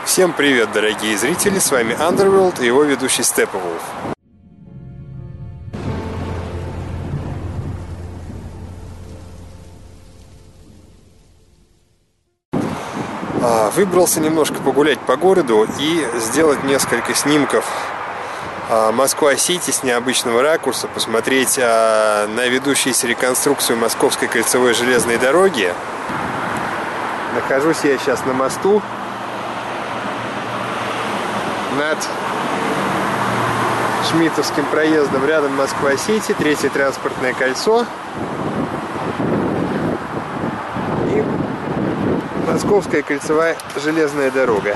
Всем привет, дорогие зрители, с вами Underworld и его ведущий Steppenwolf. Выбрался немножко погулять по городу и сделать несколько снимков Москва-Сити с необычного ракурса, посмотреть на ведущуюся реконструкцию Московской кольцевой железной дороги. Нахожусь я сейчас на мосту над Шмидтовским проездом, рядом Москва-Сити, третье транспортное кольцо и Московская кольцевая железная дорога.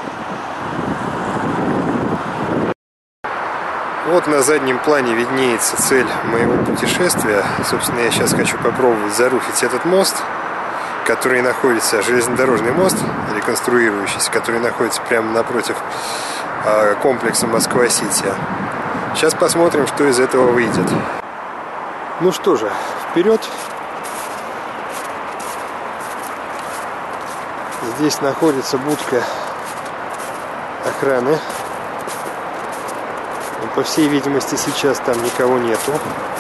Вот на заднем плане виднеется цель моего путешествия. Собственно, я сейчас хочу попробовать заруфить этот мост, который находится, железнодорожный мост, реконструирующийся, который находится прямо напротив комплекса Москва-Сити. Сейчас посмотрим, что из этого выйдет. Ну что же, вперед! Здесь находится будка охраны. По всей видимости, сейчас там никого нету.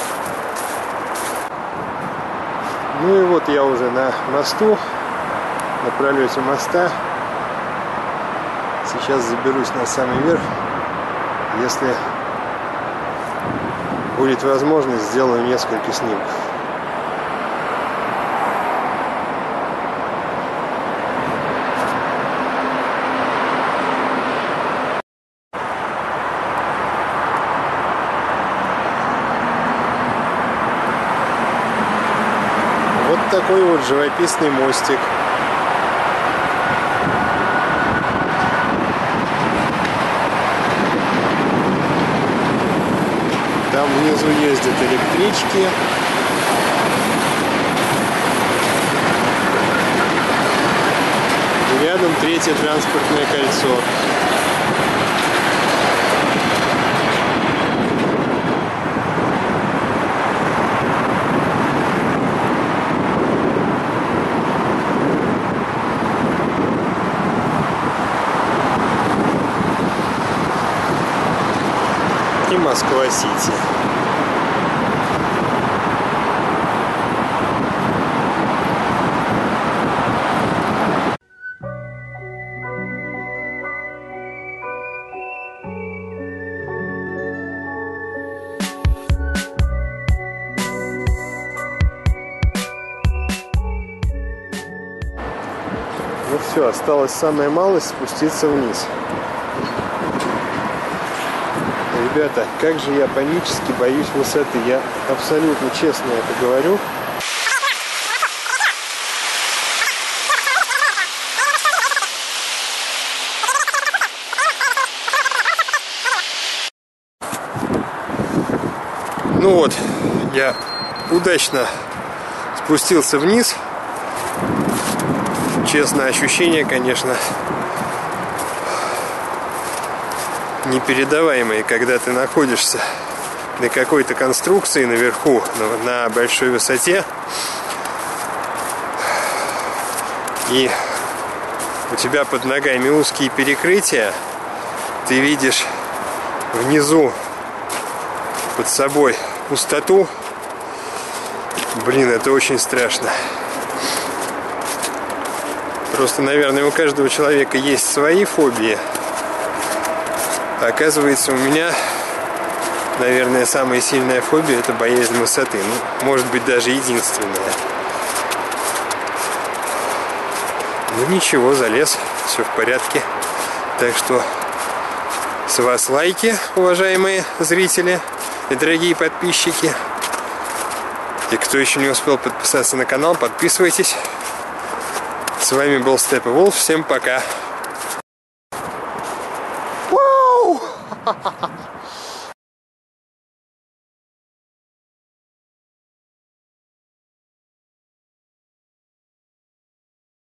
Ну и вот я уже на мосту, на пролете моста. Сейчас заберусь на самый верх. Если будет возможность, сделаю несколько снимков. Вот такой вот живописный мостик. Там внизу ездят электрички. И рядом третье транспортное кольцо. И Москва-Сити. Ну все, осталось самая малость — спуститься вниз. Ребята, как же я панически боюсь высоты. Я абсолютно честно это говорю. Ну вот, я удачно спустился вниз. Честно, ощущение, конечно, непередаваемые, когда ты находишься на какой-то конструкции наверху, на большой высоте, и у тебя под ногами узкие перекрытия, ты видишь внизу под собой пустоту. Блин, это очень страшно. Просто, наверное, у каждого человека есть свои фобии. Оказывается, у меня, наверное, самая сильная фобия — это боязнь высоты. Ну, может быть, даже единственная. Ну ничего, залез, все в порядке. Так что с вас лайки, уважаемые зрители и дорогие подписчики. И кто еще не успел подписаться на канал, подписывайтесь. С вами был Steppenwolf. Всем пока. Ha ha ha.